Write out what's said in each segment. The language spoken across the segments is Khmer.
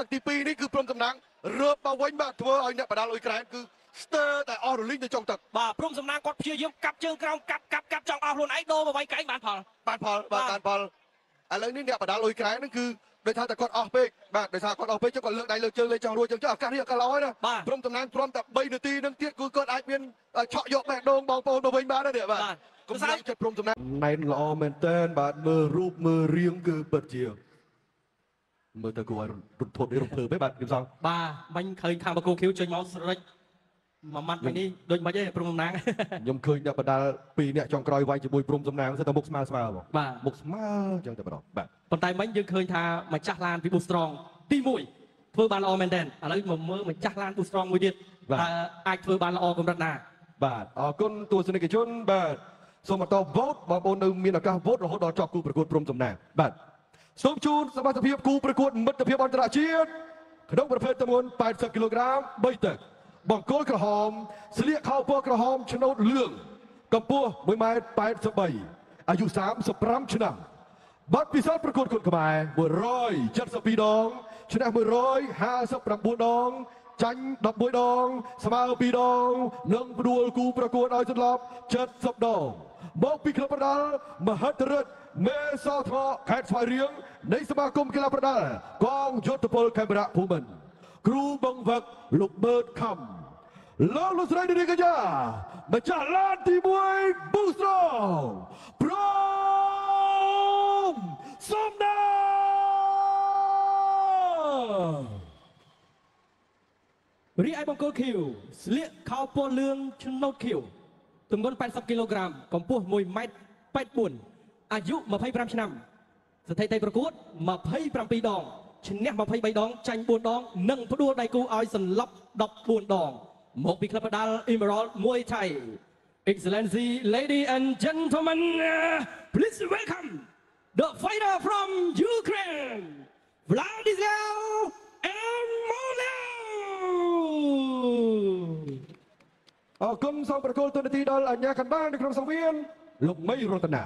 ទី2នេះគឺព្រមតំណាងរើបមកវិញបាទធ្វើឲ្យអ្នកបដាល់អ៊ុយក្រែនគឺស្ទើរតែអស់រលីងទៅចុងទឹកបាទព្រមតំណាងគាត់ព្យាយាមកាប់ជើងក្រោមកាប់ចង់អស់ខ្លួនឯងដូរមកវាយកែងបានផលបាទឥឡូវនេះអ្នកបដាល់អ៊ុយក្រែនហ្នឹងគឺដោយថាតែគាត់អស់ពេកបាទដោយសារគាត់អស់ពេកចឹងគាត់លើកដៃលើកជើងលេងចង់រួចចឹងឱកាសនេះឱកាសល្អណាព្រមតំណាងព្រមតែ3នាទីនឹងទៀតគឺគាត់អាចមានឆក់យកបេះដូងបងប្អូនទៅវិញបានទេបាទកុំស្អែកចិត្តព្រមតំណាងណែនល្អមែនតើបាទមើលរូបមើលរាងគឺពិតជាមើលទៅគួរឲ្យរំភើបនេះរំភើបទេបាទខ្ញុំសងបាទបាញ់ឃើញខាងបកគូឃីវចេញមកស្រេចមួយម៉ាត់វិញនេះដូចមិនអីព្រមតំណាងខ្ញុំឃើញអ្នកបដាល់2នាក់ចុងក្រោយវាយជាមួយព្រមតំណាងសិតតែមុខស្មើបងបាទមុខស្មើចឹងតែម្ដងបាទប៉ុន្តែមិញយើងឃើញថាម្ចាស់ឡានពីប៊ូស្រងទី1ធ្វើបានល្អមែនតើឥឡូវមកមើលម្ចាស់ឡានប៊ូស្រងមួយទៀតអាចធ្វើបានល្អកម្រិតណាបាទអរគុណទស្សនិកជនបាទសូមបន្តវោតបងប្អូននៅមានឱកាសវោតរហូតដល់ចប់គូប្រកួតព្រំតំណាងបាទសូមជូនសមត្ថភាពគូប្រកួតមិត្តភាពអន្តរជាតិក្នុងប្រភេទទម្ងន់80គីឡូក្រាម3ទឹកបង្គោលក្រហមស្លៀកខោពណ៌ក្រហមឆ្នូតលឿងកម្ពស់1.83 ម៉ែត្រអាយុ35ឆ្នាំបទពិសោធន៍ប្រកួតគុនខ្មែរ172ដងឈ្នះ159ដងចាញ់11ដងស្មើ2ដងនិងផ្ដួលគូប្រកួតឲ្យសន្លប់70ដងមកពីក្លឹបប្រដាល់មហិទ្ធិរិទ្ធមេសោធរខេត្តស្វាយរៀងនៃសមាគមកីឡាប្រដាល់កងយោធពលខេមរៈភូមិន្ទគ្រូបង្វឹកលោកបឺតខំលោកស្រីនាងកញ្ញាម្ចាស់ឡានទី1 Booster ព្រមសំណារីឯបង្គោលខៀវស្លៀកខោពណ៌លឿងឆ្នូតខៀវទម្ងន់80គីឡូក្រាមកម្ពស់1.84 ម៉ែត្រអាយុ25ឆ្នាំស្ថិតិប្រកួត27ដងឈ្នះ23ដងចាញ់4ដងនិងផ្ដួលដៃគូឲ្យសន្លប់14ដងមកពីក្លឹបបដាល់ Emerald Muay Thai Excellency ladies and gentlemen please welcome the fighter from Ukraine Vladislav Emolian អរគុណសូមប្រកល់ទូនាទីដល់អាជ្ញាកណ្ដាលនៅក្នុងសង្វៀនលោកមីរតនា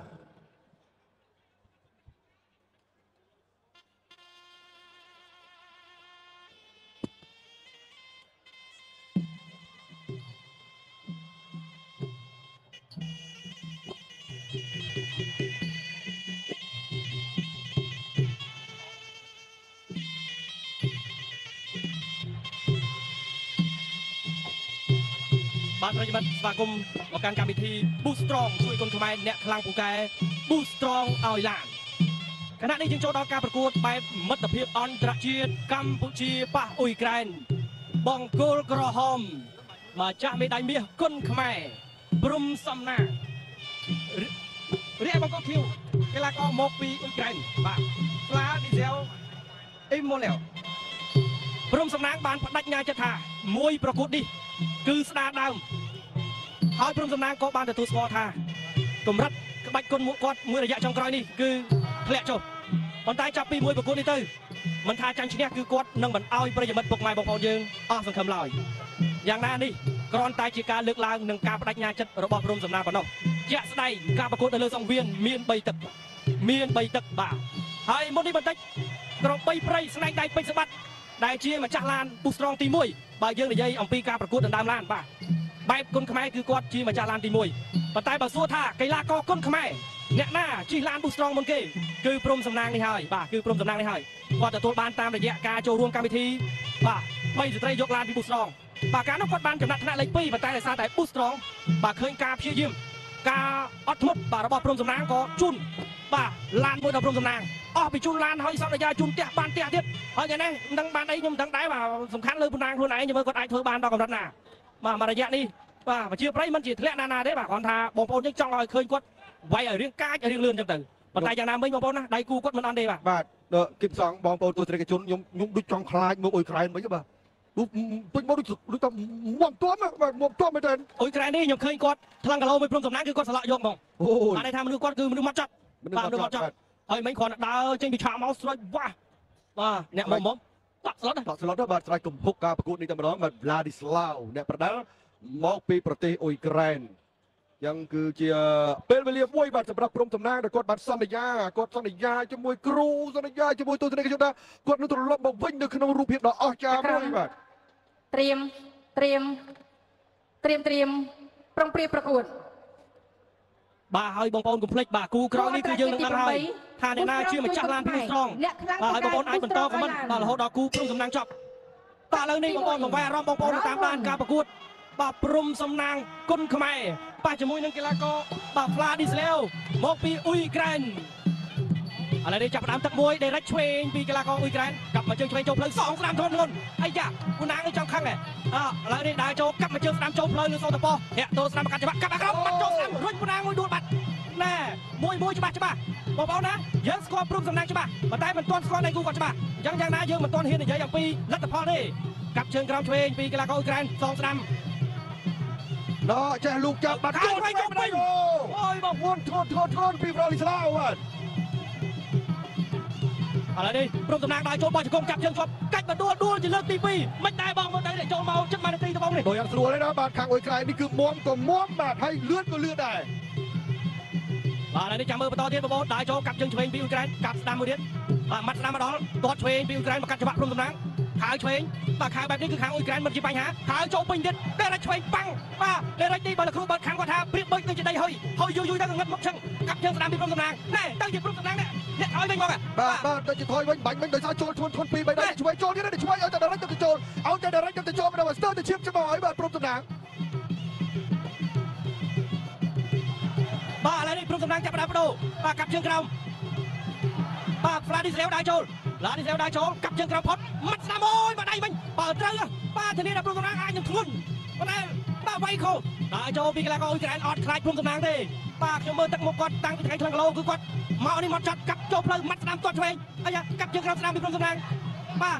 បាទប្រិយមិត្តស្វាគមន៍មកកាន់កម្មវិធី Boost Strong ជួយគុនខ្មែរអ្នកខ្លាំងពូកែ Boost Strong ឲ្យឡានខណៈនេះយើងចូលដល់ការប្រកួតបែបមិត្តភាពអន្តរជាតិកម្ពុជាប៉ះអ៊ុយក្រែនបង្គោលក្រហមម្ចាស់មេដាយមាសគុនខ្មែរព្រំសំណាងរីឯបង្គោលខៀវកីឡាករមកពីអ៊ុយក្រែនបាទស្លាឌីសែលអ៊ីម៉ូឡែវព្រំសំណាងបានបដិញ្ញាចិត្តថាមួយប្រកួតនេះគឺស្ដារដើមហើយព្រំសំណាងក៏បានទទួលស្គាល់ថាកម្រិតក្បាច់គុនគាត់មួយរយៈចុងក្រោយនេះគឺធ្លាក់ចុះប៉ុន្តែចាប់ពីមួយប្រកួតនេះទៅមិនថាចាញ់ឈ្នះគឺគាត់នឹងមិនអោយប្រិយមិត្តពុកម៉ែបងប្អូនយើងអស់សង្ឃឹមឡើយយ៉ាងណានេះគ្រាន់តែជាការលើកឡើងនិងការបដិញ្ញាចិត្តរបស់ព្រំសំណាងប៉ុណ្ណោះជាក់ស្ដែងការប្រកួតនៅលើសង្វៀនមាន3ទឹកបាទហើយមុននេះបន្តិចក្របីព្រៃស្នែងដៃពេជ្រសម្បត្តិដែលជាម្ចាស់ឡានពុះស្រងទី1បើយើងនិយាយអំពីការប្រកួតដណ្ដើមឡានបាទបែបគុនខ្មែរគឺគាត់ជាម្ចាស់ឡានទី1ប៉ុន្តែបើសួរថាកីឡាករគុនខ្មែរអ្នកណាជិះឡានពុះស្រងមុនគេគឺព្រំសំណាងនេះហើយបាទគឺព្រំសំណាងនេះហើយគាត់ទទួលបានតាមរយៈការចូលរួមកម្មវិធីបាទ3ស្ត្រីយកឡានពីពុះស្រងបាទកាលនោះគាត់បានចំណាត់ថ្នាក់លេខ2ប៉ុន្តែដោយសារតែពុះស្រងបាទឃើញការព្យាយាមការអត់ធ្មត់បាទរបស់ព្រំសំណាងក៏ជូនបាទឡានមួយដល់ព្រំសំណាងអស់ពីជូនឡានហើយសន្យាជូនផ្ទះបានផ្ទះទៀតហើយយ៉ាងនេះមិនដឹងបានអីខ្ញុំមិនដឹងដែរបាទសំខាន់លើប៉ុណ្ណាខ្លួនឯងខ្ញុំមើលគាត់អាចធ្វើបានដល់កម្រិតណាបាទមួយរយៈនេះបាទប្រជាប្រិយមិនជាធ្លាក់ណាទេបាទគ្រាន់ថាបងប្អូនយើងចង់ឲ្យឃើញគាត់វាយឲ្យរៀងកាចឲ្យរៀងលឿនចឹងទៅប៉ុន្តែយ៉ាងណាមិញបងប្អូនណាដៃគូគាត់មិនអន់ទេបាទគិតសងបងប្អូនទស្សនិកជនខ្ញុំដូចចង់ខ្លាចមកអ៊ុយក្រែនវិញបាទពេញមកដូចតែមកទាត់បាទមកទាត់មែនទេអ៊ុយក្រែននេះខ្ញុំឃើញគាត់ថ្លឹងគីឡូមួយព្រមសំណាងគឺគាត់ស្លាក់យកហ្មងបានន័យថាមនុស្សគាត់គឺមនុស្សមកចត់បាទមនុស្សមកចត់ហើយមិញគ្រាន់តែដើរចេញពីឆាកមកស្រោចវ៉ាបាទអ្នកមកតក់ស្លុតបាទស្រ័យកំពុកការប្រកួតនេះតែម្ដងបាទ Vladislav អ្នកប្រដាល់មកពីប្រទេសអ៊ុយក្រែនยังคือเจียเป็นเวลียมวยบัตรสำหรับพรมตำนานแต่กดบัตรสัญญากดสัญญาจะมวยครูสัญญาจะมวยตัวเสน่ห์กดกดนึกตัวลบบอกวิ่งนึกขนมรูปเพียบดอกออกจากมวยบัตรเตรียมปรองเปรียบประกวดบ่าให้บองปอนกุมเพล็กบ่ากูคราวนี้คือยังนั่งให้ท่าในหน้าชื่อมันจักรลานพิมพ์สตรองบ่าให้บองปอนไอ้บนโต๊ะของมันบ่าเราหดอกกูพรุ่งสำนักจบบ่าเลยนี่บองปอนของแวร์รอบบองปอนตามด้านการประกวดบ่าพรุ่งสำนักกุนขมายบ่าจมูกนักกีฬาก็บ่าฟลาดิสเลวมอกปีอุยแกรนอะไรได้จับดามตักมวยได้รัชเชนปีกีฬากองอุยแกรนกลับมาเจอเชนโจเพลิง2 สนามทนไอ้ยะกูนางไอ้จังคังเนี่ยแล้วได้โจกลับมาเจอสนามโจเพลิงหรือโซตปอเฮตัวสนามประกันจับกลับมาครับมันโจสนามรุ่นกูนางมวยดูบัตรแน่มวยจับเบาๆนะเยอะสกอร์ปรุงสำนักจับมาได้มันต้นสกอร์ในกูก่อนจับยังนะเยอะมันต้นเฮียนเยอะอย่างปีรัตพรนี่กับเชิงกราวเชนปีกีฬากองอุยแกรน2 สนามน้อจะลูกจับบัตรโจไปโอ้ยบอกวนโทษปีบราลิสลาวันอะไรดิปรุงสำนักได้โจบอลจะกงจับเชิงชกcáchมาดูจะเลิกตีปีไม่ได้บอลมาได้เดี๋ยวโจเมาจังมาในตีตะบองนี่โดยยังสลัวเลยนะบาดขังโอยไกลนี่คือม้วนก็ม้วนบาดให้เลือดก็เลือดได้อะไรนี่จับมือประตูเทียนประโบได้โจกับเชิงเชนปีอุยแกรนกับสนามมือเดียนมัดสนามมาดอลตัวเชนปีอุยแกรนมากัดจับปรุงสำนักขายเชนปากขายแบบนี้คือขางอุยแกรนมันจีปัญหาขายโจปิงเด็ดได้ไรเชนปังป้าได้ไรตีบอลละครูบอลขังกว่าท่าเปรี้ยเบิ้งจะได้เฮ้ยยุยตั้งเงินมักเชิงกับเชิงสนามปีปรุงสำนักแน่ตั้งหยิบปรุงสำนักเนี่ยเอาไปมองอ่ะบ้าจะถอยวิ่งบังโดยสารโจทนปีไปได้ช่วยโจนี่ได้ช่วยเอาแต่เดรักจะโจเอาแต่เดรักจะโจมาได้ว่าสเตอร์จะเชียบจะบ่อยแบบปรุงสำนักบ้าอะไรนี่ปรุงสำนักจับประตูป้ากับเชิงกราวป้าฟลาดิเซลได้โจกับเชิงกราวพอดมัดสนามโอยมาได้ไหมเปิดเรือป้าทีนี้ได้ปรุงสำนักยังทุนมาได้ป้าไวโคได้โจปีกแล้วก็อุยแกรนออดคลายปรุงสำนักดิป้าจะมือตั้งมุกกอดตั้งใจทางโลคือกอดมาอันนี้มาจัดกับโจเพลิงมัดสนามตัวช่วยไอ้ยะกับเชิงกราวสนามปีปรุงสำนักป้า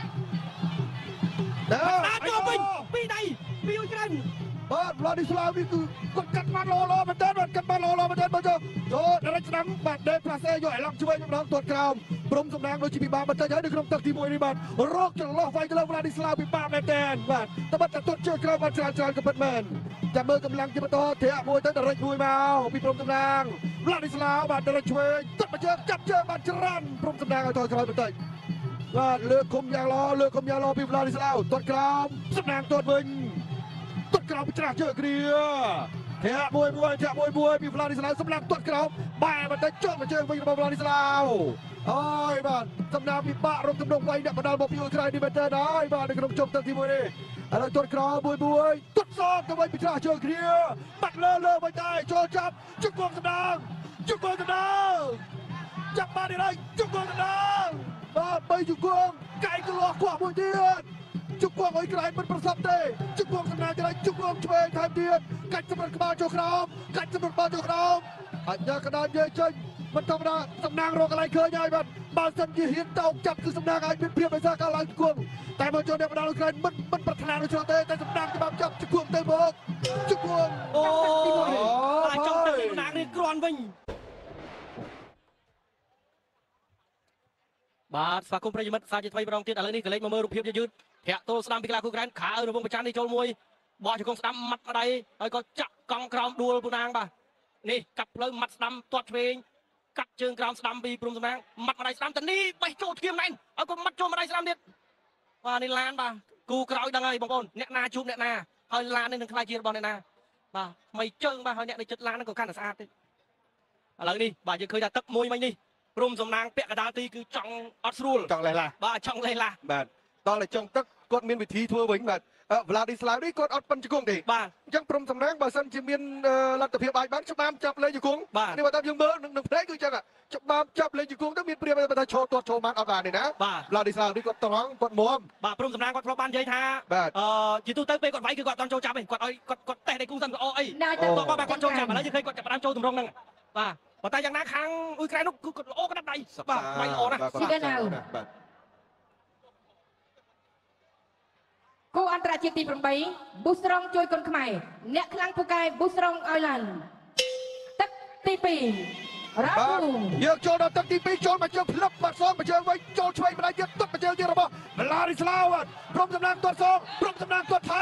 โจปีใดปีอุยแกรนบ้านลาดิสลานี่คือกดกัดมาโลมันเดินกัดมาโลมันเดินมาเจอโจในรัชนังบัดเดินพลาเซ่ย่อยหลังช่วยน้องตรวจกราวปรุงสำนักโดยจีบีบามันจะย้ายในขนมตักทีมวยในบ้านโรคจะล่อไฟจะเล่าลาดิสลาปีป้าแม่แดนบ้านแต่บัดจะตรวจเจอกราวมาจานกับเปิดแมนจะมือกำลังจะมาต่อเทะมวยตั้งแต่ไรมวยมาปีปรุงสำนักลาดิสลาบัดเดินช่วยตัดมาเจอจับเจอบัดจรันปรุงสำนักเอาต่อกราวไปเตะว่าเลือกคมยางล้อปีลาดิสลาตรวจกราวสำนักตรวจมึงต้นกราวไปจากเจอเกลียเทะมวยมีฟลาดิสลาวสำนักต้นกราวแบ่มันได้จ้องมาเจอวิ่งมาฟลาดิสลาวโอ้ยบ้านสำนักมีปะรบตำรวจไว้เนี่ยบรรดาบอกพี่อุตรายดีเป็นเตอร์ได้บ้านในขนมจบตั้งที่มวยนี่อะไรต้นกราวมวยต้นซอกทำไมไปจากเจอเกลียบัดเลิกไม่ได้โจจับจุกกองสำนักจับมาได้ไรจุกกองสำนักบ้าไปจุกกองไก่กระโหลกขวามวยเดียนจุกวงไอ้ไกลมันประสับเต้จุกวงสำนักอะไรจุกวงช่วยทำเดียนกัดสำนักบ้านโจครามอันยากระดานเยอะจริงมันธรรมดาสำนักโรคอะไรเคยใหญ่บ้านสันยี่หินเต่าจับคือสำนักไอ้เป็นเพียบไปซะการหลังจุกวงแต่มาโจนในบรรดาลูกไกลมันปรารถนาในโชว์เต้แต่สำนักจะมาจับจุกวงเต้บอกจุกวงโอ้ยจงเต้สำนักนี่กรอนวิ่งบาดฝากคุณประยุทธ์สาจิตไว้บรองเตี้ยอะไรนี่ก็เล็กมาเมื่อรูปเพียบยืดเทะโตสนามปีกลาคู่แข่งขาในวงประชันในโจมวยบอลจะกองสนามมัดอะไรไอ้ก็จับกองกราวดูปูนางป่ะนี่กับเพลิงมัดสนามตัวเองกัดเชิงกราวสนามปีปรุงสนามมัดอะไรสนามแต่นี่ไปโจเทียมแมนไอ้ก็มัดโจมอะไรสนามเด็ดว่าในลานป่ะกูกราวดังไงบางคนเนี่ยนาชุบเนี่ยนาเฮ้ยลานนี่หนึ่งใครเชียร์บอลเนี่ยนาป่ะไม่เชิงป่ะเฮ้ยเนี่ยในจุดลานนั่นก็ขั้นสะอาดดิอะไรนี่บ่าจะเคยจะตักมวยไหมนี่ปรุงสำนักเปียกระดาษตีคือจังอัศรูลจังอะไรล่ะบ้าจังอะไรล่ะแบบตอนเลยจังตักกดมีนวิธีทัวร์วิ่งแบบเวลาดิสลาวนี่กดอัดปัญจกงดิบ้าจังปรุงสำนักบ่าสันจิมีนรัฐเพียบายบ้านจับมามจับเลยอยู่กงบ้านี่ว่าตามยังเบอร์หนึ่งเพลงคือจังอ่ะจับมามจับเลยอยู่กงต้องมีเปรียบประชาชนตัวโชว์มันเอาการนี่นะบ้าเวลาดิสลาวนี่กดตร้องกดม้วนบ้าปรุงสำนักกดพรบานเยท่าจิตตู้เต้ไปกดไว้คือกดตอนโจจับไปกดแต่ในกุ้งสันก็ไอ้ตัวบ้ากดโจจับมาแล้วยังเคยกดจับตามโจตุ่มรงนั่งบ้าแต่อย่างนั้นครั้งอุยแกรนนุกคือกดโอ้ก็ได้บ้าไม่โอ้นะซีเดนเอากูอันตรายจีประบีบุษรองช่วยคนขมายเนคลังผู้กายบุษรองไอแลนด์ตักตีปีรักเยอะโจนตักตีปีโจนมาเจอพลับมาซ้อมมาเจอไว้โจช่วยมาได้เยอะตักมาเจอเยอะระเบิดเวลาดิสลาวพร้อมสำนักตัวซ้อมพร้อมสำนักตัวไทม์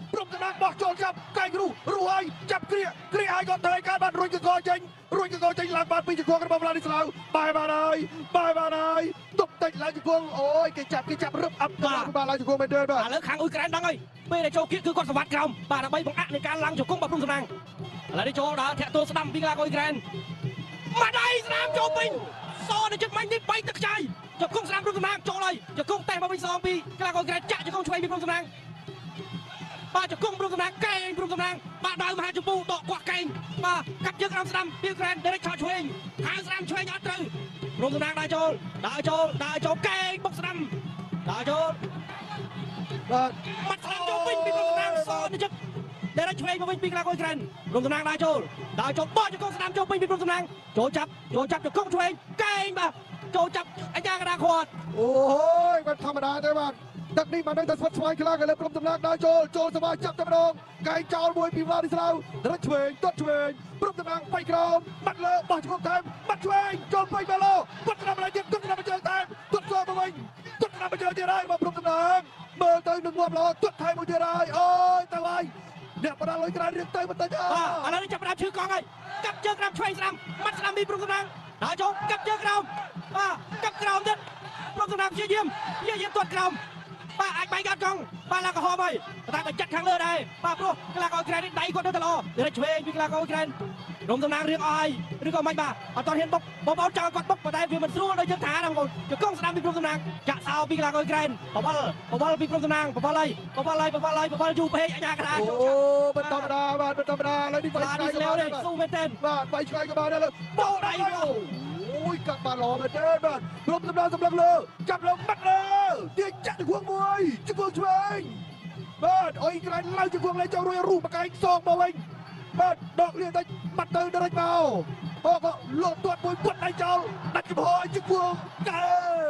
ព្រមតំណាងបោះចូលចាប់កែងគ្រូហើយចាប់គ្រាឲ្យគាត់ទៅការបានរុញកកចេញឡើងបានពីជង្គង់របស់វ្លាឌីស្លាវបែរបានហើយទុកតិចឡើងជង្គង់អូយគេចាប់រឹបអាប់បានឡើងជង្គង់មែនទេបាទឥឡូវខាងអ៊ុយក្រែនដឹងហើយពេលដែលចូលគៀកគឺគាត់សវត្តក្រោមបាទដើម្បីបង្អាក់នៃការឡើងជង្គង់របស់ព្រំសំណាងឥឡូវនេះចូលដល់ធាក់ទល់ស្ដាំពីកីឡាករអ៊ុយក្រែនមកដៃស្នាមចូលពេញសនៅជិតមាញ់នេះ3ទឹកខ្ចាយជង្គង់ស្ដាំព្រំសំណាងចូលហើយជង្គង់តេះមកវិញសងពីកីឡាករអ៊ុយក្រែនចាក់ជង្គង់ឆ្វេងពីព្រំសំណាងបាទជង្គង់ព្រំសំណាងកែងព្រំសំណាងបាទដៅមហាជម្ពូដកកោះកែងបាទកាប់យើងក្រោមស្ដាំពីក្រែនដេរិកឆោឆ្វេងហៅស្ដាំឆ្វេងអត់ត្រូវព្រំសំណាងដើរចូលកែងបុកស្ដាំដើរចូលបាទបាត់ស្ដាំចូលវិញពីព្រំសំណាងសនៅជិតដេរិកឆ្វេងមកវិញពីកីឡាករអ៊ុយក្រែនព្រំសំណាងដើរចូលបោះជង្គង់ស្ដាំចូលវិញពីព្រំសំណាងចូលចាប់ជង្គង់ឆ្វេងកែងបាទចូលចាប់អាយ៉ាកដាខាត់អូយមិនធម្មតាទេបាទទឹកនេះបានតែស្វិតស្វាយខ្លាំងឥឡូវព្រមតំណាងដើរចូលសមាជចាប់តែម្ដងកែងចោលមួយពីវ្លាឌីស្លាវរត់ឆ្វេងទាត់ឆ្វេងព្រមតំណាងបៃក្រោមបាត់លើបោះជង្គង់តាមបាត់ឆ្វេងចូលពេញបាឡូបាត់ស្ដាប់ឡើងទៀតទាត់ស្ដាប់មកជើងតាមទាត់ចូលមកវិញទាត់ស្ដាប់មកជើងទៀតហើយមកព្រមតំណាងមើលទៅនឹងងាប់ល្អទាត់ថែមមួយទៀតហើយអូយទៅហើយអ្នកបដាលុយក្រែនរៀងទៅបន្តិចបាទឥឡូវនេះចាប់ផ្ដើមឈឺកង់ហើយកាប់ជើងក្រោមឆ្វេងស្ដាំបាត់ស្ដាំពីព្រំតំណាងដើរចូលកាប់ជើងក្រោមបាទកាប់ក្រោមទៀតព្រំតំណាងព្យាយាមទាត់ក្រោមបាទអាចបែកកាត់កង់បាទឡើងក្រហមហើយតែបញ្ចាត់ខាងលើដែរបាទព្រោះកីឡាករអ៊ុយក្រែននេះដៃគាត់នៅតែល្អរត់ឆ្វេងពីកីឡាករអ៊ុយក្រែនរំតំណាងរៀងអស់ហើយឬក៏មិនបាទអត់ទាន់ហ៊ានបុកបងប្អូនចង់គាត់បុកតែវាមិនស្រួលដូចយើងថាណាបងប្អូនជង្គង់ស្ដាំពីព្រំតំណាងចាក់សោពីកីឡាករអ៊ុយក្រែនបវលពីព្រំតំណាងបវលយូរពេកអាយ៉ាកដាអូមិនធម្មតាបាទមិនធម្មតាឥឡូវនេះបាយឆ្ងាយក៏បានស៊ូមែនទែនបាទបាយឆ្ងាយក៏បានដែរបោដៃអូយកាត់បានល្អមែនទេបាទព្រមតំណាងសម្លឹងលើចាប់លើបាត់លើទាញចាក់ជង្គង់មួយជង្គង់ឆ្វេងបាទអ៊ុយក្រែនឡើងជង្គង់លេងចូលរួចរូបមកកែងសងមកវិញបាទដកលៀងតិចបាត់ទៅដរិចមកបោកលោតទាត់មួយពុតដៃចោលដាច់ចំហជង្គង់កែ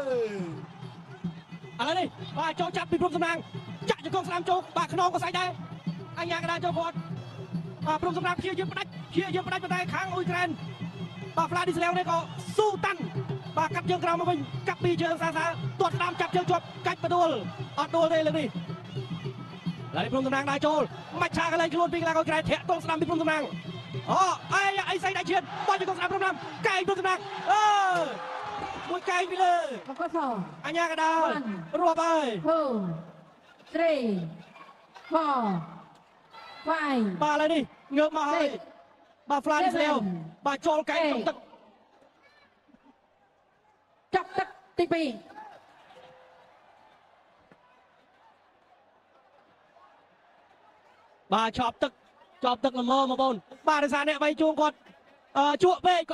ឥឡូវនេះបាទចូលចាប់ពីព្រំសំណាងចាក់ជង្គង់ស្ដាំចូលបាទខ្នងក៏សាច់ដែរអញ្ញាកដាចូលគាត់បាទព្រំសំណាងព្យាយាមផ្ដាច់ប៉ុន្តែខាងអ៊ុយក្រែនបាទវ្លាឌីស្លាវនេះក៏ស៊ូតាន់បាទកាប់ជើងក្រោមមកវិញកាប់ពីជើងសាទាត់ស្ដាំចាប់ជើងជាប់កាច់បដួលអត់ដួលទេលើកនេះឡើយព្រំតំណាងដើរចូលមិនឆាកន្លែងខ្លួនពីកីឡាករក្រែនធាក់ទងស្ដាំពីព្រំតំណាងអីស្អីដៃឈៀនបោះជង្គង់ស្ដាំព្រំតំណាងកែងព្រំតំណាងមួយកែងពីលើមកគាត់ផងអញ្ញាកដារាប់ហើយ 2 3 4 5 បាទឥឡូវនេះងើបមកហើយបាទវ្លាឌីស្លាវបាទចូលកែងក្នុងទឹកចាប់ទឹកទី2 បាទជាប់ទឹកល្មមបងប្អូនបាទដោយសារអ្នកបីជួងគាត់ជក់ពេក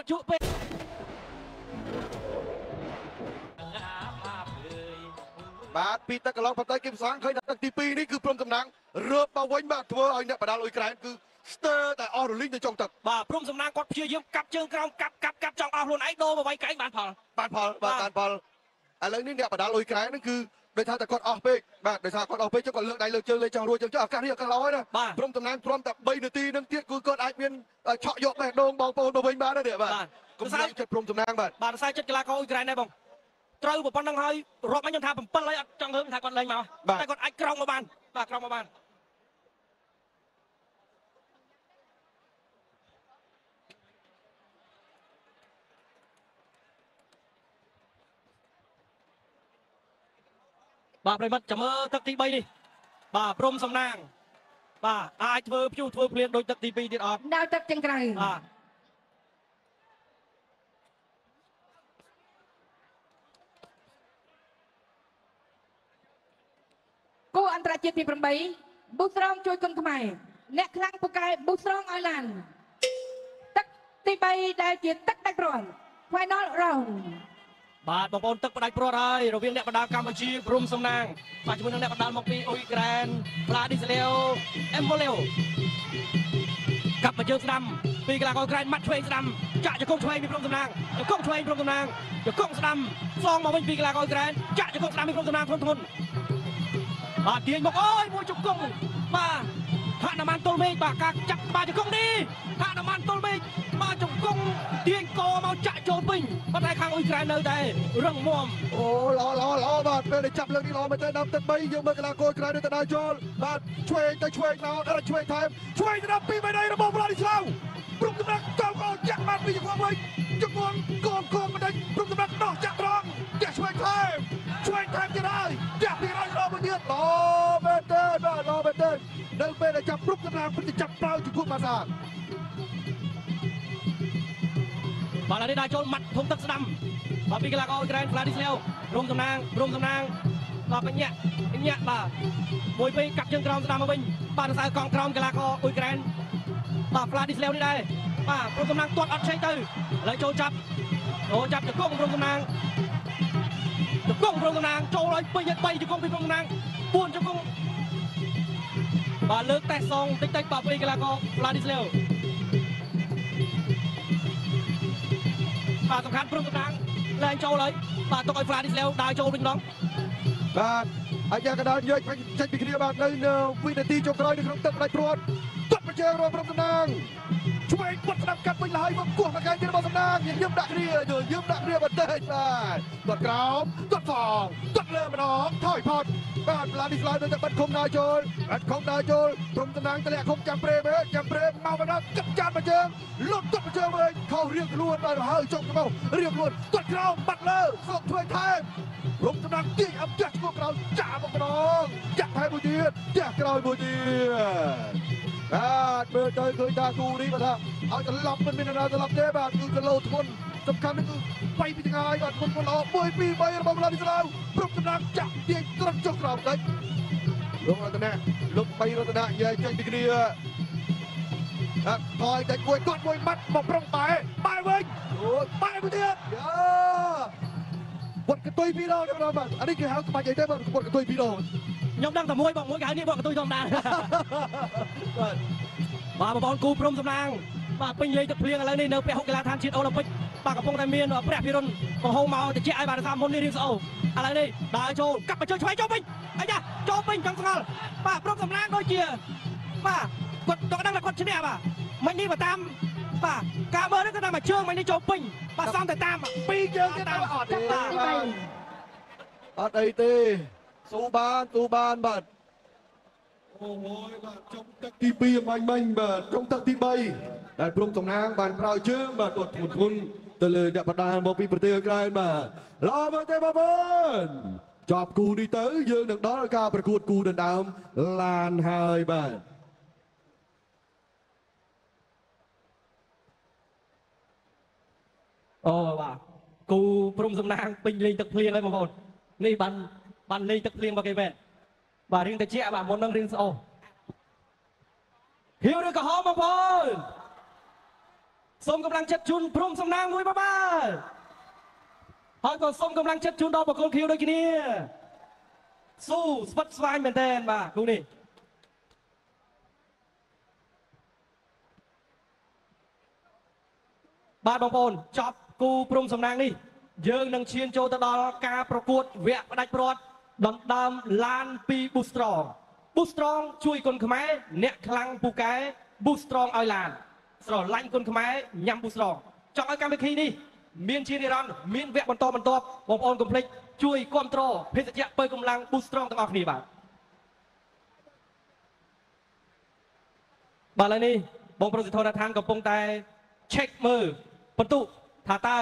បាទពីទឹកកន្លងបន្តិចគេផ្សាំងឃើញថាទឹកទី2នេះគឺព្រមតំណាងរើបមកវិញបាទធ្វើឲ្យអ្នកបដាល់អ៊ុយក្រែនគឺស្ទើរតែអស់រលីងទៅចុងទឹកបាទព្រំសំណាងគាត់ព្យាយាមកាប់ជើងក្រោមកាប់ចង់អស់ខ្លួនឯងដូរមកវាយកែងបានផលបាទឥឡូវនេះអ្នកបដាល់អ៊ុយក្រែនហ្នឹងគឺដោយថាតែគាត់អស់ពេកបាទដោយសារគាត់អស់ពេកចុះគាត់លើកដៃលើកជើងលេងចង់រួចចុះឱកាសនេះឱកាសល្អហើយណាព្រមតំណាងព្រមតែ3នាទីនឹងទៀតគឺគាត់អាចមានឆក់យកបេះដូងបងប្អូនទៅវិញបានទេបាទកុំខ្លាចចិត្តព្រមតំណាងបាទដោយសារចិត្តកីឡាករអ៊ុយក្រែនដែរបងត្រូវប៉ុណ្្នឹងហើយរាប់មកខ្ញុំថា7ហើយអត់ចង់ហឹមថាគាត់លេងមកតែគាត់អាចក្រោមមកបានបាទក្រោមមកបានបាទប្រិមិត្តចាំមើលទឹកទី3នេះបាទព្រំសំណាងបាទអាចធ្វើព្យុះធ្វើភ្លៀងដូចទឹកទី2ទៀតអត់ដល់ទឹកចឹងក្រៅបាទគូអន្តរជាតិទី8ប៊ូស្រងជួយគុនខ្មែរអ្នកខ្លាំងពូកែប៊ូស្រងអយឡានទឹកទី3ដែលជាទឹកដាច់ព្រាត់ Final round បាទបងប្អូនទឹកផ្ដាច់ព្រាត់ហើយរវាងអ្នកបណ្ដាលកម្ពុជាព្រំសំណាងបាទជាមួយនឹងអ្នកបណ្ដាលមកពីអ៊ុយក្រែនវ្លាឌីស្លាវអេមបូលេវកាប់មកជើងស្ដាំពីកីឡាករអ៊ុយក្រែនម៉ាត់ឆ្វេងស្ដាំចាក់ជង្គង់ឆ្វេងពីព្រំសំណាងជង្គង់ឆ្វេងព្រំសំណាងជង្គង់ស្ដាំសងមកវិញពីកីឡាករអ៊ុយក្រែនចាក់ជង្គង់ស្ដាំពីព្រំសំណាងធ្ងន់បាទទាញមកអូយមួយជង្គង់បាទហាក់ណាមទល់មេឃបាទការចាប់បាទជង្គង់នេះហាក់បានទល់ពេកបាទជង្គង់ទាញកមកចាក់ចូលពេញប៉ុន្តែខាងអ៊ុយក្រែននៅតែរឹងមាំអូល្អបាទពេលចាប់លើកនេះល្អមែនទេដល់ទឹក3យើងមើលកីឡាករក្រៅទៅដល់ចូលបាទឆ្វេងទៅឆ្វេងណោដល់ឆ្វេងថែមឆ្វេងទៅដល់ពី3ដៃរបស់ប្លាឌីស្លាវព្រំកម្លាំងកោចាក់បានពីជង្គង់វិញជង្គង់កងមិនដេញព្រំកម្លាំងដោះចាក់ត្រង់ចាក់ឆ្វេងថែមទៀតហើយចាក់ពីរយរមួយទៀតល្អមែនទេបាទល្អមែនទេនៅពេលដែលចាប់ព្រំកម្លាំងពិតជាចាប់ប្រើជង្គង់មកសាបាទឥឡូវនេះដល់ចូលម៉ាត់ធំទឹកស្ដាំបាទពីកីឡាករអ៊ុយក្រែនប្លាឌីស្លាវរួមតំណាងបាទបញ្ញាក់បាទមួយពេលកាប់ជើងក្រោមស្ដាំមកវិញបាទរសើកងក្រោមកីឡាករអ៊ុយក្រែនបាទប្លាឌីស្លាវនេះដែរបាទព្រមតំណាងទាត់អត់ឆេកទៅឥឡូវចូលចាប់ជង្គង់ព្រមតំណាងចូលឲ្យពេញ3ជង្គង់ពីព្រមតំណាង4ជង្គង់បាទលើកតេះសងតិចបាទពីកីឡាករប្លាឌីស្លាវបាទសំខាន់ព្រមតំណាងឡើងចូលហើយបាទទុកឲ្យប្លាឌីស្លាវដើរចូលវិញម្ដងបាទអាយ៉ាកដាលយកចេញពីគ្នាបាទនៅវិនាទីចុងក្រោយនៅក្នុងទឹកផ្ដាច់ព្រាត់ទាត់ប្រជែងរំព្រំតំណាងឆ្វេងគាត់ស្ដាប់កាត់វិញហើយមកគោះមកកាយទៀតរបស់តំណាងយើងដាក់គ្នាបន្តិចបាទគាត់ក្រោមគាត់ហ្វងគាត់លើម្ដងថយផុតបាទប្លាឌីស្លាវនៅតែបាត់ឃុំដើរចូលព្រំតំណាងតម្លាក់ឃុំចាំព្រេមមកបណ្ដោះកាត់ចានប្រជែងលុបគាត់ប្រជែងវិញខុសរៀងខ្លួនបាទហើយចុកទៅរៀងខ្លួនគាត់ក្រោមបាត់លើសោកធ្វើថែមព្រំតំណាងទាញអបចាស់ឈ្មោះក្រោយចាក់មកម្ដងចាក់ថែមមួយទៀតចាក់ក្រោយមួយទៀតបាទមើលទៅឃើញថាគូនេះបាទថាឲ្យត្រឡប់មិនមាននរណាត្រឡប់ទេបាទគឺគីឡូធ្ងន់សំខាន់នេះគឺ3ពីថ្ងៃបាទធ្ងន់ល្អ1 2 3របស់ប្លាឌីស្លាវព្រំតំណាងចាក់ទាញត្រឹមចុះក្រោមតិចលោករតនៈនិយាយចេញពីគ្នាថយតែគួយគាត់មួយម៉ាត់មកប្រឹងបែវិញបែមួយទៀតវត្តកតុយពីរដងបាទអានេះគេហៅក្បាច់អីទេបាទវត្តកតុយពីរដងខ្ញុំដឹងតែមួយបងមួយគេហៅនេះបងកតុយធម្មតាបាទបងគូព្រំសំណាងបាទពេញលេងទឹកភ្លៀងឥឡូវនេះនៅផ្ទះហុកកីឡាដ្ឋានជាតិអូឡ িম্প ិកបាទកំពុងតែមានព្រះភិរុនបង្ហូរមកតិចឲ្យបាទសាមុននេះរៀងស្អោឥឡូវនេះដើរចូលកាប់បញ្ចូលឆ្វេងចូលវិញអីយ៉ាចូលវិញចង់ស្ងល់បាទព្រំសំណាងដូចជាបាទគាត់ដឹងថាគាត់ឈ្នះបាទមិននេះបើតាមបាទការមើលនេះគាត់ថាមកជើងមិននេះចូលពេញបាទសំតែតាម2ជើងទៀតតាមអត់ទេអត់អីទេស៊ូបានបាទអូយបាទចុងទឹកទី2មាញ់បាទចុងទឹកទី3ដែលព្រំតំណាងបានប្រើជើងបាទគាត់ធ្ងន់ទៅលើអ្នកបដាមកពីប្រទេសអ៊ុយក្រែនបាទល្អមែនទេបងប្អូនចប់គូនេះទៅយើងនឹងដល់ការប្រកួតគូដណ្ដើមឡានហើយបាទអូបាទគូព្រំសំណាងពេញលេងទឹកភ្លៀងហើយបងប្អូននេះបានលេងទឹកភ្លៀងមកគេមែនបាទរៀងតិចបាទមុននឹងរៀងស្អោហៀវឬក៏ហមបងប្អូនសូមកម្លាំងចិត្តជូនព្រំសំណាងមួយបាទហើយក៏សូមកម្លាំងចិត្តជូនដល់បកគលខៀវដូចគ្នាស៊ូស្វិតស្វាញមែនតើបាទគូនេះបាទបងប្អូនចប់គូព្រំសំណាងនេះយើងនឹងឈានចូលទៅដល់ការប្រកួតវគ្គផ្ដាច់ព្រាត់ដណ្ដើមឡានពី Boostrong ជួយគុនខ្មែរអ្នកខ្លាំងពូកែ Boostrong ឲ្យឡានស្រឡាញ់គុនខ្មែរញ៉ាំ Boostrong ចង់ឲ្យកម្មវិធីនេះមានជានិរន្តរ៍មានវគ្គបន្តបងប្អូនកុំភ្លេចជួយគ្រប់គ្រងភេសជ្ជៈបើកម្លាំង Boostrong ទាំងអស់គ្នាបាទឥឡូវនេះបងប្រុសសិទ្ធិរដ្ឋានកំពុងតែ check មើលបន្ទុកថាតើ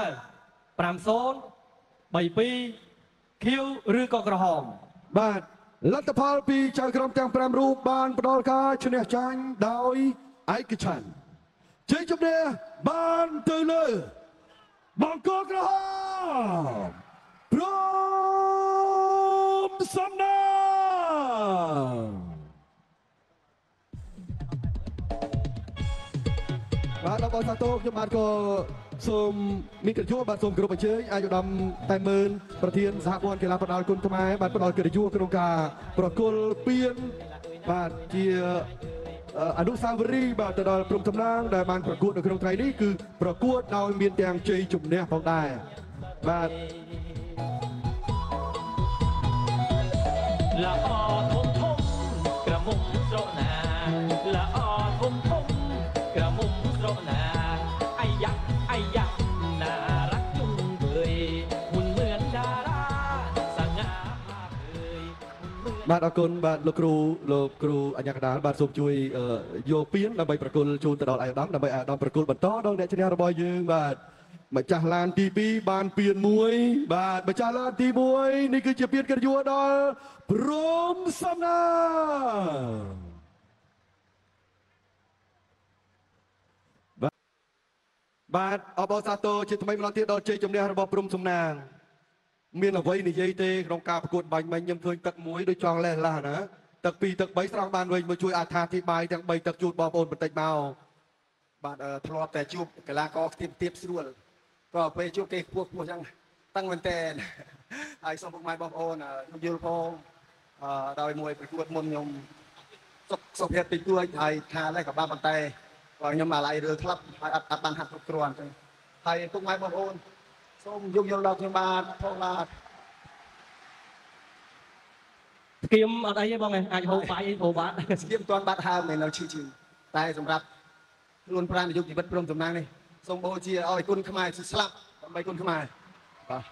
5-0 3-2 ខៀវឬក៏ក្រហមបាទលទ្ធផលពីចៅក្រមទាំង5រូបបានផ្ដល់ការឈ្នះចាញ់ដោយឯកច្ឆន្ទជ័យជំនះបានទៅលើបង្គោលក្រហមព្រមសំណាងបាទដល់បងសាទរខ្ញុំបាទក៏សូមមានកិត្តិយសបាទសូមគោរពអញ្ជើញអាយុដំតែមើលប្រធានសហព័ន្ធកីឡាផ្ដាល់គុណខ្មែរបាទផ្ដល់កិត្តិយសក្នុងការប្រគល់ពានបាទជាអនុស្សាវរីយ៍បាទទៅដល់ព្រំតំណាងដែលបានប្រកួតនៅក្នុងថ្ងៃនេះគឺប្រកួតដោយមានទាំងជ័យជំនះផងដែរបាទល្អធំធំក្រមុំស្រកណាល្អធំធំក្រមុំស្រកបាទអរគុណបាទលោកគ្រូអញ្ញាកដាលបាទសូមជួយយកពានដើម្បីប្រគល់ជូនទៅដល់អាយដាមដើម្បីអាយដាមប្រគល់បន្តដល់អ្នកឈ្នះរបស់យើងបាទម្ចាស់ឡានទី2បានពានមួយបាទម្ចាស់ឡានទី1នេះគឺជាពានកិត្តិយសដល់ព្រំសំណាងបាទអបអរសាទរជាថ្មីម្ដងទៀតដល់ជ័យជំនះរបស់ព្រំសំណាងមានអ្វីនិយាយទេក្នុងការប្រកួតបាញ់មិញខ្ញុំឃើញទឹកមួយដូចចង់លេះឡាណាទឹក2ទឹក3ស្រង់បានវិញមកជួយអត្ថាធិប្បាយទាំង3ទឹកជូតបងប្អូនបន្តិចមកបាទធ្លាប់តែជួបកីឡាករទៀបស្រួលក៏ពេលជួបគេខ្ពស់ចឹងតាំងមែនតើហើយសូមពុកម៉ែបងប្អូនយល់ផងដោយមួយប្រកួតមុនខ្ញុំសុខភាពតិចតួចហើយថាដែរក៏បានប៉ុន្តែខ្ញុំអាឡ័យរឿងក្លឹបហើយអត់បានហាត់គ្រប់គ្រាន់ចឹងហើយពុកម៉ែបងប្អូនសូមយល់ដល់ខ្ញុំបាទផងបាទស្គៀមអត់អីទេបងអាចហូបបាយអីហូបបាទស្គៀមមិនទាន់បាត់ហើមនៅឈឺតែសម្រាប់ខ្លួនប្រាណយុគជីវិតព្រមតំណាងនេះសូមបូជាឲ្យគុណខ្មែរស្លាប់ដើម្បីគុណខ្មែរបាទ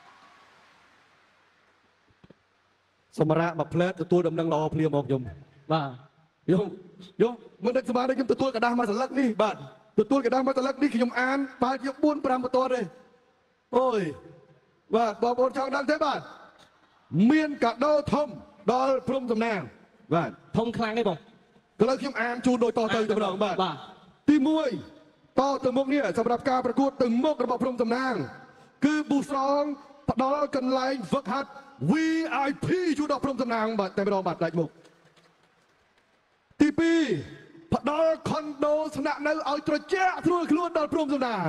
សម្រាប់មួយផ្លែទទួលដំណឹងល្អភ្លាមមកខ្ញុំបាទយកមិនដឹកស្មានខ្ញុំទទួលกระดาษមួយសន្លឹកនេះបាទទទួលกระดาษមួយសន្លឹកនេះខ្ញុំអានបែរយក4 5បន្ទាត់ទេអូយបាទបងប្អូនចង់ដឹងទេបាទមានកាដូធំដល់ព្រំសំណាងបាទធំខ្លាំងទេបងឥឡូវខ្ញុំអានជូនដោយតទៅម្ដងបាទទី1តទៅមុខនេះសម្រាប់ការប្រកួតទៅមុខរបស់ព្រំសំណាងគឺប៊ូស្រងផ្ដល់កន្លែងហ្វឹកហាត់ VIP ជូនដល់ព្រំសំណាងបាទតែម្ដងបាទដាច់មុខទី2ផ្ដល់ខុនដូស្នាក់នៅឲ្យត្រជាក់ស្រួលខ្លួនដល់ព្រំសំណាង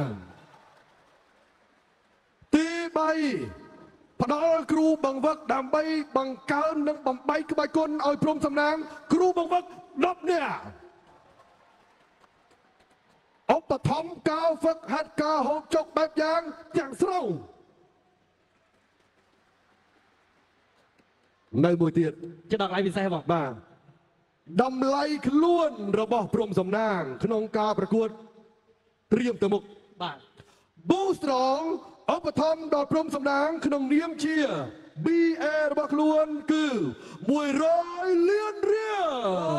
ទី3ផ្ដល់គ្រូបង្វឹកដើម្បីបង្កើននិងបំបីក្បាច់គុណឲ្យព្រំសំណាងគ្រូបង្វឹក10នាក់ឧបត្ថម្ភការហ្វឹកហាត់ការហូបចុកបែបយ៉ាងទាំងស្រុងនៅមួយទៀតជាដល់កន្លែងពិសេសបងបាទតម្លៃខ្លួនរបស់ព្រំសំណាងក្នុងការប្រកួតត្រៀមទៅមុខបាទ Boost Strong ឧបត្ថម្ភដល់ព្រំសំណាងក្នុងនាមជា BA របស់ខ្លួនគឺ100លានរៀល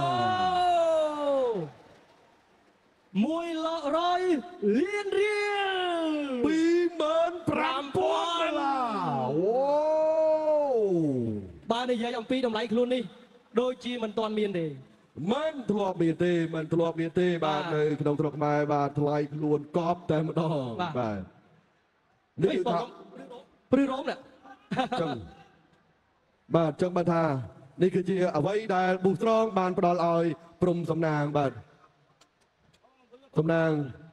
100លានរៀល 25,000ដុល្លារអូបាទនិយាយអំពីតម្លៃខ្លួននេះដូចជាមិនទាន់មានទេមិនធ្លាប់មានទេបាទនៅក្នុងស្រុកខ្មែរបាទថ្លៃខ្លួនកប់តែម្ដងបាទនេះថាព្រឺរោមនេះចឹងបាទចឹងបើថានេះគឺជាអ្វីដែលប៊ូស្រងបានផ្ដល់ឲ្យព្រំសំណាងបាទសំណាង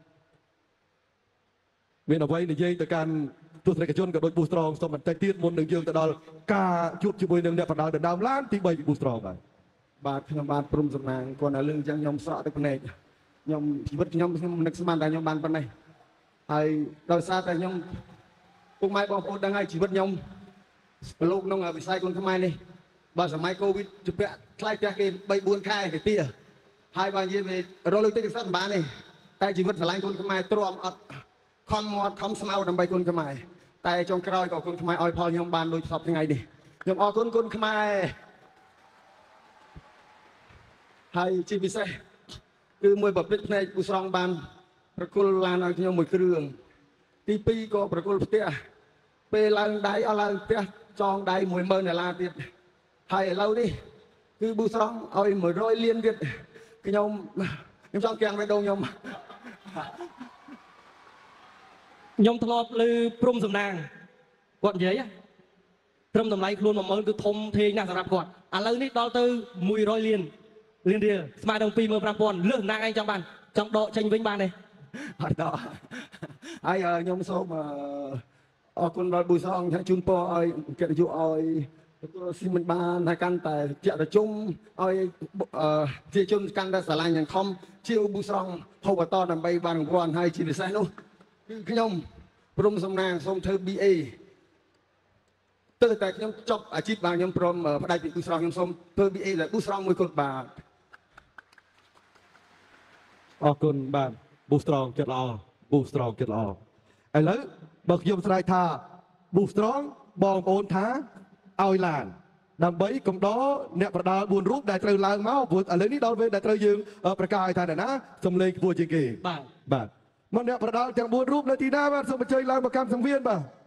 មានអ្វីនិយាយទៅកាន់ទស្សនិកជនក៏ដូចប៊ូស្រងសូមបន្តិចទៀតមុននឹងយើងទៅដល់ការជួបជាមួយនឹងអ្នកបដាល់ដណ្ដើមឡានទី3ពីប៊ូស្រងបាទខ្ញុំបានព្រំសំណាងគាត់ឲ្យលឺអញ្ចឹងខ្ញុំស្រក់ទឹកភ្នែកខ្ញុំជីវិតខ្ញុំនឹកស្មានតែខ្ញុំបានប៉ុណ្ណេះហើយដោយសារតែខ្ញុំពុកម៉ែបងប្អូនដឹងហើយជីវិតខ្ញុំប្រឡូកក្នុងវិស័យគុណខ្មែរនេះបើសម័យកូវីដជំពាក់ថ្លៃផ្ទះគេ3 4ខែទៅទៀតហើយបើនិយាយvềរលុយទឹកសត្វបានទេតែជីវិតឆ្លាញ់គុណខ្មែរទ្រាំអត់ខំមាត់ខំស្មៅដើម្បីគុណខ្មែរតែចុងក្រោយក៏គុណខ្មែរឲ្យផលខ្ញុំបានដូចសពថ្ងៃនេះខ្ញុំអរគុណគុណខ្មែរហើយជាពិសេសគឺមួយប្រព្រឹត្តផ្នែកពូស្រង់បានប្រគល់ឡានឲ្យខ្ញុំមួយគ្រឿងទី2ក៏ប្រគល់ផ្ទះពេលឡើងដៃអស់ឡើងផ្ទះចងដៃ10000ដុល្លារទៀតហើយឥឡូវនេះគឺប៊ូស្រង់ឲ្យ100លានទៀតខ្ញុំចង់គាំងបេះដូងខ្ញុំធ្លាប់ឮព្រំសំណាងគាត់និយាយត្រឹមតម្លៃខ្លួន10000គឺធំធេងណាស់សម្រាប់គាត់ឥឡូវនេះដល់ទៅ100លានរៀលស្មើនឹង25,000លើសណាងឯងចង់បានចង់ដកចេញវិញបានទេអត់ដកហើយខ្ញុំសូមអរគុណដល់ប៊ូស្រង់ថាជូនពរឲ្យកិត្តិយសឲ្យទទួលស៊ីមិនបានហើយកាន់តែជាប្រជុំឲ្យជាជនកាន់តែស្រឡាញ់យ៉ាងខំជាប៊ូស្រង់ហូបបន្តដើម្បីបានរង្វាន់ហើយជាពិសេសនោះគឺខ្ញុំព្រមសំណាងសូមធ្វើ BA តែខ្ញុំចប់អាជីពបានខ្ញុំព្រមផ្ដាច់ពីប៊ូស្រង់ខ្ញុំសូមធ្វើ BA ដល់ប៊ូស្រង់មួយគត់បាទអរគុណបាទប៊ូស្រង់ចិត្តល្អប៊ូស្រង់ចិត្តល្អឥឡូវបើខ្ញុំស្រែកថាប៊ូស្រង់បងប្អូនថាឲ្យឡានដើម្បីកំដរអ្នកប្រដាល់4រូបដែលត្រូវឡើងមកព្រោះឥឡូវនេះដល់ពេលដែលត្រូវយើងប្រកាសឲ្យថាអ្នកណាសំលេងខ្ពស់ជាងគេបាទបាទមកអ្នកប្រដាល់ទាំង4រូបនៅទីណាបាទសូមអញ្ជើញឡើងមកកម្មសង្វៀនបាទ